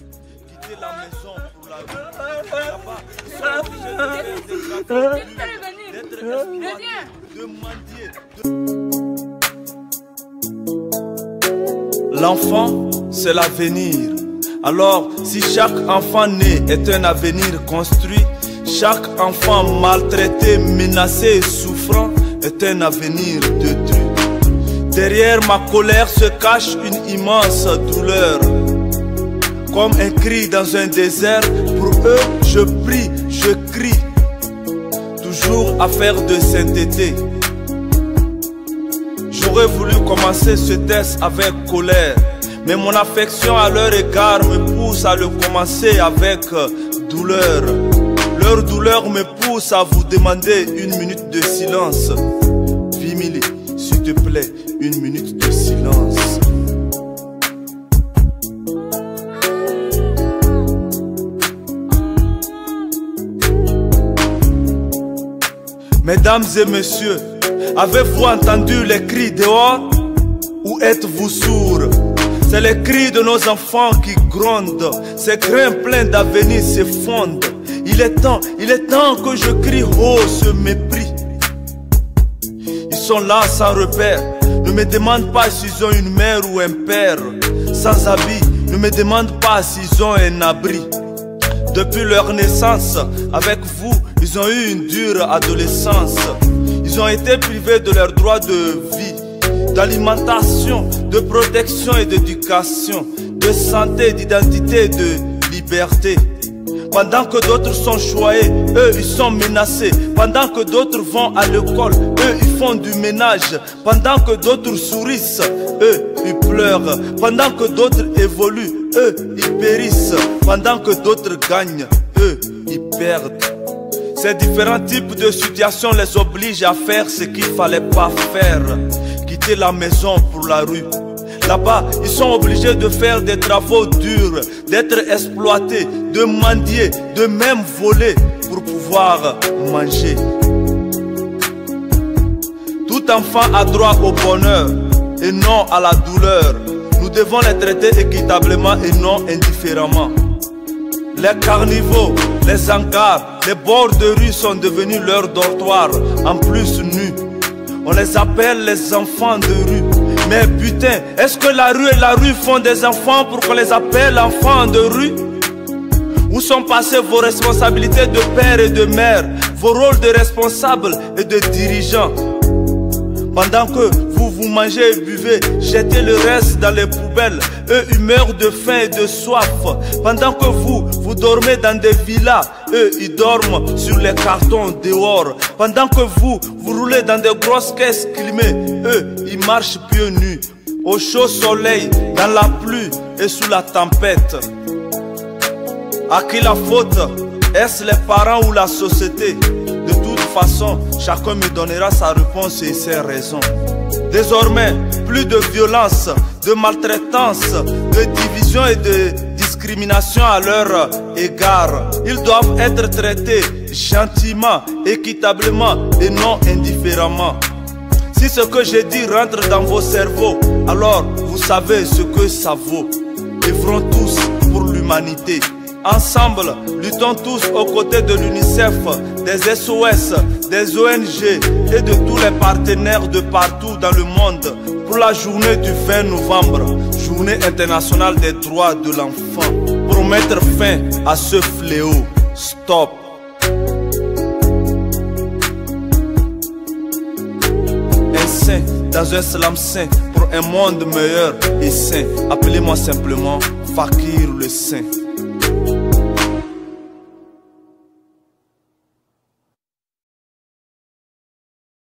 Quitter la maison pour la rue. Là-bas, ils sont obligés de faire des travaux d'être exploités, de mendier. L'enfant, c'est l'avenir. Alors, si chaque enfant né est un avenir construit, chaque enfant maltraité, menacé et souffrant est un avenir détruit. Derrière ma colère se cache une immense douleur. Comme un cri dans un désert, pour eux je prie, je crie. Toujours affaire de sainteté. J'aurais voulu commencer ce texte avec colère, mais mon affection à leur égard me pousse à le commencer avec douleur. Leur douleur me pousse à vous demander une minute de silence. Vimili, s'il te plaît, une minute de silence. Mesdames et messieurs, avez-vous entendu les cris dehors? Ou êtes-vous sourds? C'est les cris de nos enfants qui grondent. Ces grains pleins d'avenir s'effondrent. Il est temps que je crie haut ce mépris. Ils sont là sans repère. Ne me demande pas s'ils ont une mère ou un père. Sans habit, ne me demande pas s'ils ont un abri. Depuis leur naissance, avec vous, ils ont eu une dure adolescence. Ils ont été privés de leurs droits de vie, d'alimentation, de protection et d'éducation, de santé, d'identité et de liberté. Pendant que d'autres sont choyés, eux ils sont menacés. Pendant que d'autres vont à l'école, eux ils font du ménage. Pendant que d'autres sourissent, eux ils pleurent. Pendant que d'autres évoluent, eux ils périssent. Pendant que d'autres gagnent, eux ils perdent. Ces différents types de situations les obligent à faire ce qu'il ne fallait pas faire. Quitter la maison pour la rue. Là-bas, ils sont obligés de faire des travaux durs, d'être exploités, de mendier, de même voler pour pouvoir manger. Tout enfant a droit au bonheur et non à la douleur. Nous devons les traiter équitablement et non indifféremment. Les carnivaux, les hangars, les bords de rue sont devenus leur dortoir, en plus nus. On les appelle les enfants de rue. Mais putain, est-ce que la rue et la rue font des enfants pour qu'on les appelle enfants de rue? Où sont passées vos responsabilités de père et de mère, vos rôles de responsables et de dirigeants? Pendant que vous mangez et buvez, jetez le reste dans les poubelles. Eux, ils meurent de faim et de soif. Pendant que vous dormez dans des villas, eux, ils dorment sur les cartons dehors. Pendant que vous roulez dans des grosses caisses climées, eux, ils marchent pieds nus, au chaud soleil, dans la pluie et sous la tempête. À qui la faute? Est-ce les parents ou la société? De toute façon, chacun me donnera sa réponse et ses raisons. Désormais, plus de violence, de maltraitance, de division et de discrimination à leur égard. Ils doivent être traités gentiment, équitablement et non indifféremment. Si ce que j'ai dit rentre dans vos cerveaux, alors vous savez ce que ça vaut. Œuvrons tous pour l'humanité. Ensemble, luttons tous aux côtés de l'UNICEF, des SOS, des ONG et de tous les partenaires de partout dans le monde pour la journée du 20 novembre, journée internationale des droits de l'enfant, pour mettre fin à ce fléau. Stop. Un saint dans un slam saint pour un monde meilleur et sain. Appelez-moi simplement Fakir le Saint.